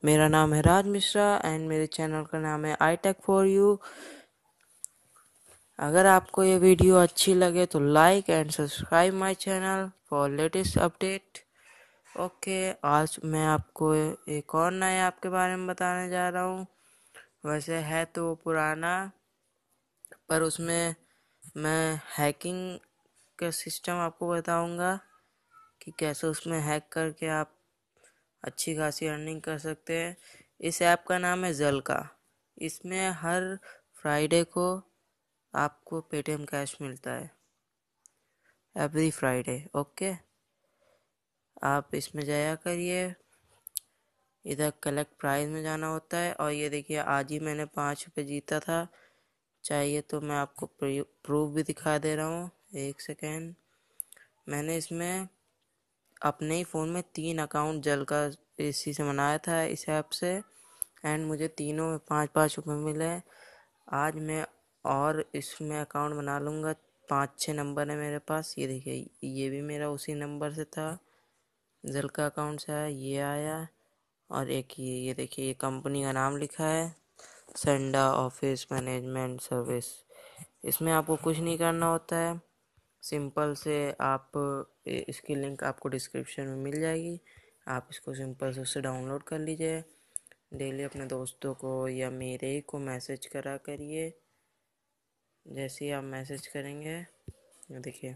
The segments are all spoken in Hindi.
मेरा नाम है राज मिश्रा एंड मेरे चैनल का नाम है आई टेक फॉर यू। अगर आपको ये वीडियो अच्छी लगे तो like and subscribe my channel for latest update. Okay, आज मैं आपको एक और नए ऐप के बारे में बताने जा रहा हूँ। वैसे है तो पुराना, पर उसमें मैं हैकिंग का सिस्टम आपको बताऊंगा कि कैसे उसमें हैक करके आप अच्छी खासी अर्निंग कर सकते हैं। इस ऐप का नाम है ज़ल्का। इसमें हर फ्राइडे को आपको पेटीएम कैश मिलता है, एवरी फ्राइडे। ओके, आप इसमें जाया करिए, इधर कलेक्ट प्राइस में जाना होता है। और ये देखिए, आज ही मैंने 5 रुपये जीता था। चाहिए तो मैं आपको प्रूफ भी दिखा दे रहा हूँ, एक सेकेंड। मैंने इसमें अपने ही फ़ोन में 3 अकाउंट ज़ल्का इसी से बनाया था, इस ऐप से, एंड मुझे तीनों में 5-5 रुपये मिले। आज मैं और इसमें अकाउंट बना लूँगा। 5-6 नंबर है मेरे पास। ये देखिए, ये भी मेरा उसी नंबर से था, ज़ल्का अकाउंट से आया, ये आया। और एक ये देखिए, ये कंपनी का नाम लिखा है, सेंडा ऑफिस मैनेजमेंट सर्विस। इसमें आपको कुछ नहीं करना होता है, सिंपल से आप इसकी लिंक आपको डिस्क्रिप्शन में मिल जाएगी। आप इसको सिंपल से उससे डाउनलोड कर लीजिए। डेली अपने दोस्तों को या मेरे ही को मैसेज करा करिए। जैसे ही आप मैसेज करेंगे, देखिए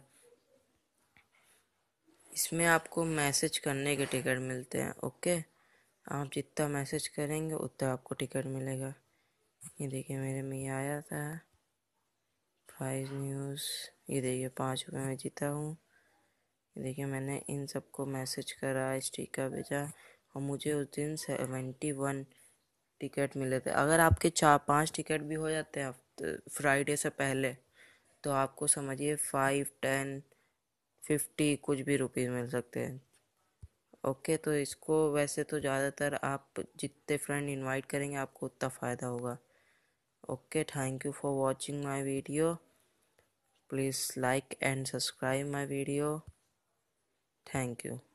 इसमें आपको मैसेज करने के टिकट मिलते हैं। ओके, आप जितना मैसेज करेंगे उतना आपको टिकट मिलेगा। ये देखिए, मेरे में ये आया था प्राइज न्यूज़। ये देखिए, 5 रुपये में जीता हूँ। ये देखिए, मैंने इन सबको मैसेज करा, स्टिकर भेजा, और मुझे उस दिन 71 टिकट मिले थे। अगर आपके 4-5 टिकट भी हो जाते हैं फ्राइडे से पहले, तो आपको समझिए 5, 10, 50 कुछ भी रुपीज़ मिल सकते हैं। ओके, तो इसको वैसे तो ज़्यादातर आप जितने फ्रेंड इनवाइट करेंगे आपको उतना फ़ायदा होगा। Okay, thank you for watching my video. Please like and subscribe my video. Thank you.